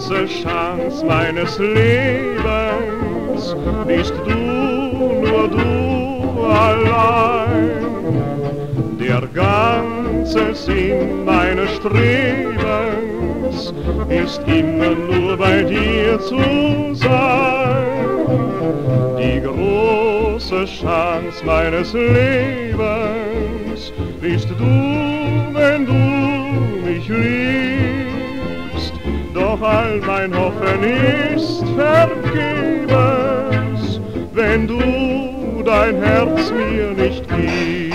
große Chance meines Lebens bist du, nur du allein. Der ganze Sinn meines Strebens ist immer nur bei dir zu sein. Die große Chance meines Lebens bist du, wenn du mich liebst. Doch all mein Hoffen ist vergebens, wenn du dein Herz mir nicht gibst.